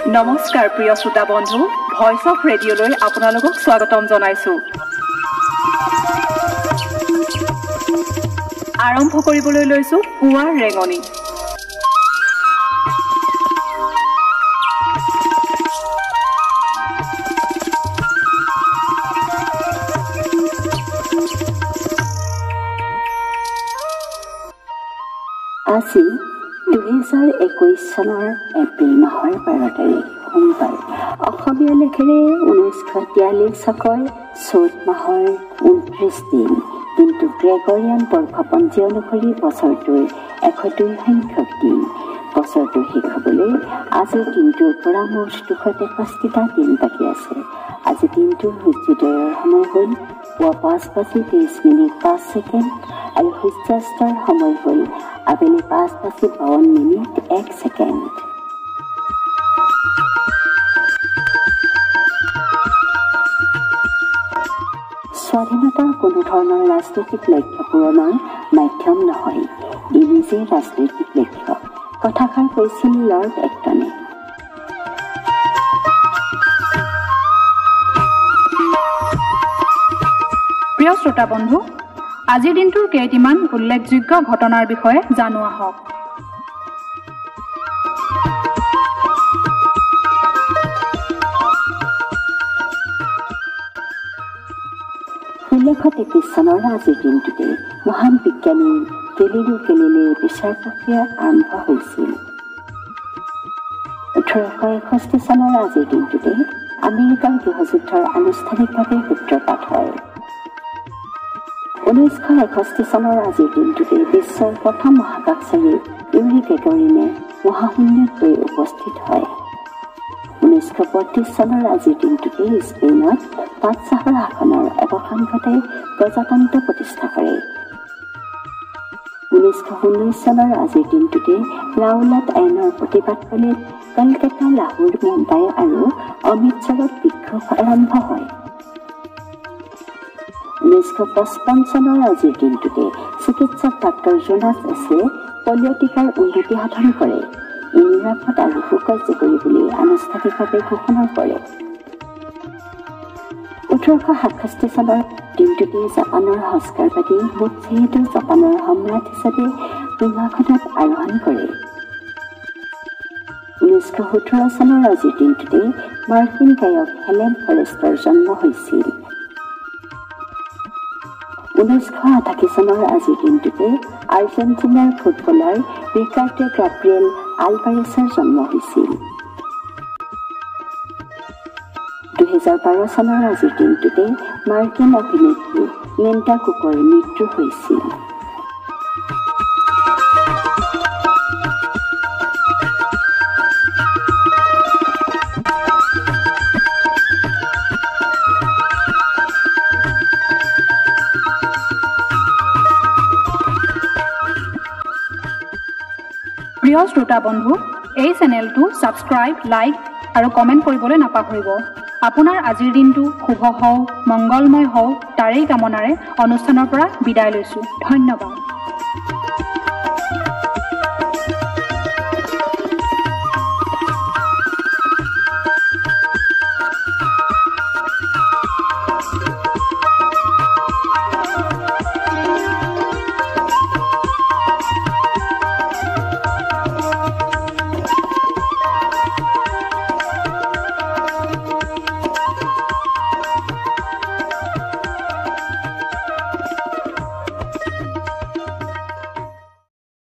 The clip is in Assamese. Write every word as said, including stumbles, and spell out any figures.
নমস্কাৰ প্ৰিয় শ্ৰোতা বন্ধু, ভয়েস অফ ৰেডিঅ'লৈ আপোনালোকক স্বাগতম জনাইছো। আৰম্ভ কৰিবলৈ লৈছো পুৱাৰ ৰেঙনি। আজি দুহেজাৰ একৈশ চনৰ এপ্ৰিল মাহৰ বাৰ তাৰিখ সোমবাৰ। অসমীয়া লেখেৰে ঊনৈছশ তিয়াল্লিছ চকৰ চ'ত মাহৰ ঊনত্ৰিছ দিন, কিন্তু গ্ৰেগৰিয়ান বৰ্ষপঞ্জী অনুসৰি বছৰটোৰ এশ দুই সংখ্যক দিন। বছৰটো শেষ হ'বলৈ আজিৰ দিনটোৰ পৰা মুঠ দুশ তেষষ্ঠিটা দিন বাকী আছে। আজি দিনটোৰ সূৰ্যোদয়ৰ সময় হ'ল পুৱা পাঁচ বাজি ত্ৰিছ মিনিট পাঁচ ছেকেণ্ড আৰু সূৰ্যাস্তৰ সময় হ'ল আবেলি পাঁচ বাজি বাৱন্ন মিনিট এক ছেকেণ্ড। স্বাধীনতা কোনো ধৰণৰ ৰাজনৈতিক লক্ষ্য পূৰণৰ মাধ্যম নহয়, ই নিজে ৰাজনৈতিক লক্ষ্য, কথাষাৰ কৈছিল লৰ্ড এক্টনে। প্ৰিয় শ্ৰোতা বন্ধু, আজিৰ দিনটোৰ কেইটিমান উল্লেখযোগ্য ঘটনাৰ বিষয়ে জানো আহক। ষোল্লশ তেত্ৰিছ চনৰ আজিৰ দিনটোতে মহান বিজ্ঞানী গেলিলিও গেলিলেইৰ বিচাৰ প্ৰক্ৰিয়া আৰম্ভ হৈছিল। ওঠৰশ এষষ্ঠি চনৰ আজিৰ দিনটোতে আমেৰিকাৰ গৃহযুদ্ধৰ আনুষ্ঠানিকভাৱে সূত্ৰপাত হয়। ঊনৈছশ এষষ্ঠি চনৰ আজিৰ দিনটোতে বিশ্বৰ প্ৰথম মহাকাশচাৰী ইউৰি গেগৰিনে মহাশূন্যত গৈ উপস্থিত হয়। ঊনৈছশ পঁয়ত্ৰিছ চনৰ আজিৰ দিনটোতে স্পেইনত বাদশ্বাহৰ শাসনৰ অৱসান ঘটাই প্ৰজাতন্ত্ৰ প্ৰতিষ্ঠা কৰে। ঊনৈছশ ঊনৈছ চনৰ আজিৰ দিনটোতে ৰাওলাট আইনৰ প্ৰতিবাদ কৰি কলকাতা, লাহোৰ, মুম্বাই আৰু অমৃতসৰত বিক্ষোভ আৰম্ভ হয়। ঊনৈছশ পঁচপন্ন চনৰ আজিৰ দিনটোতে চিকিৎসক ডাক্তৰ জোনাছ এছে পলিঅ' টীকাৰ উন্নতি সাধন কৰে। ই নিৰাপদ আৰু সুকাৰ্যকৰী বুলি আনুষ্ঠানিকভাৱে ঘোষণা কৰে। ওঠৰশ সাতষষ্ঠি চনৰ দিনটোতে জাপানৰ সংস্কাৰবাদী মুটচেহিটো জাপানৰ সম্ৰাট হিচাপে সিংহাসনত আৰোহণ কৰে। ঊনৈছশ সোতৰ চনৰ আজিৰ দিনটোতে মাৰ্কিন গায়ক হেলেন ফৰেষ্টৰ জন্ম হৈছিল। ঊনৈছশ আঠাশী চনৰ আজিৰ দিনটোতে আৰ্জেণ্টিনাৰ ফুটবলাৰ ৰিকাৰ্ডো গাব্ৰিয়েল আলভাৰেছৰ জন্ম হৈছিল। দুহেজাৰ বাৰ চনৰ আজিৰ দিনটোতে মাৰ্কিন অভিনেত্ৰী লিণ্ডা কুকৰ মৃত্যু হৈছিল। প্ৰিয় শ্ৰোতা বন্ধু, এই চেনেলটো ছাবস্ক্ৰাইব, লাইক আৰু কমেণ্ট কৰিবলৈ নাপাহৰিব। আপোনাৰ আজিৰ দিনটো শুভ হওক, মংগলময় হওক, তাৰেই কামনাৰে অনুষ্ঠানৰ পৰা বিদায় লৈছোঁ। ধন্যবাদ।